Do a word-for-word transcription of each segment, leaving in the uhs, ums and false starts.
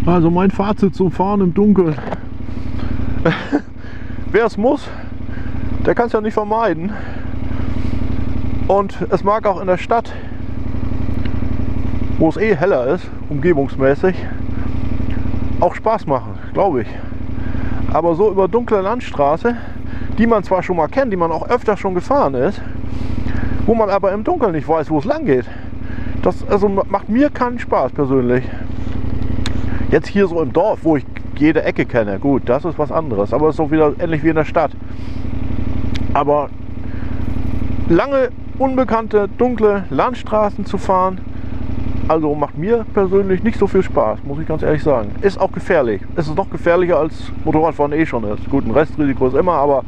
Also mein Fazit zum Fahren im Dunkeln. Wer es muss, der kann es ja nicht vermeiden. Und es mag auch in der Stadt, wo es eh heller ist, umgebungsmäßig, auch Spaß machen, glaube ich. Aber so über dunkle Landstraße, die man zwar schon mal kennt, die man auch öfter schon gefahren ist, wo man aber im Dunkeln nicht weiß, wo es lang geht, das also macht mir keinen Spaß persönlich. Jetzt hier so im Dorf, wo ich jede Ecke kenne, gut, das ist was anderes, aber es ist auch wieder ähnlich wie in der Stadt. Aber lange, unbekannte, dunkle Landstraßen zu fahren, also macht mir persönlich nicht so viel Spaß, muss ich ganz ehrlich sagen. Ist auch gefährlich. Es ist noch gefährlicher als Motorradfahren eh schon ist. Gut, ein Restrisiko ist immer, aber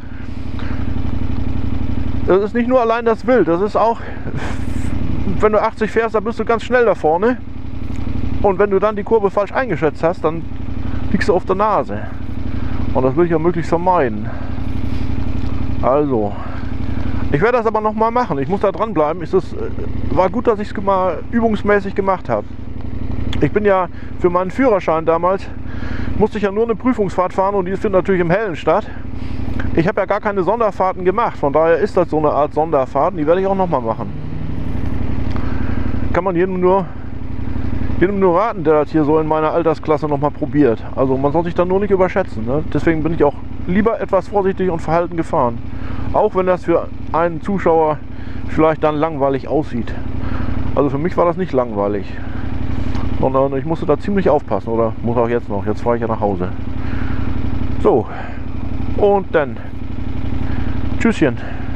es ist nicht nur allein das Wild, das ist auch, wenn du achtzig fährst, dann bist du ganz schnell da vorne. Und wenn du dann die Kurve falsch eingeschätzt hast, dann liegst du auf der Nase. Und das will ich ja möglichst vermeiden. Also, ich werde das aber noch mal machen. Ich muss da dranbleiben. Es ist, war gut, dass ich es mal übungsmäßig gemacht habe. Ich bin ja für meinen Führerschein damals, musste ich ja nur eine Prüfungsfahrt fahren und die findet natürlich im Hellen statt. Ich habe ja gar keine Sonderfahrten gemacht. Von daher ist das so eine Art Sonderfahrt. Die werde ich auch noch mal machen. Kann man jedem nur... jedem nur raten, der das hier so in meiner Altersklasse noch mal probiert. Also man soll sich dann nur nicht überschätzen. Ne? Deswegen bin ich auch lieber etwas vorsichtig und verhalten gefahren. Auch wenn das für einen Zuschauer vielleicht dann langweilig aussieht. Also für mich war das nicht langweilig. Sondern ich musste da ziemlich aufpassen. Oder muss auch jetzt noch. Jetzt fahre ich ja nach Hause. So. Und dann. Tschüsschen.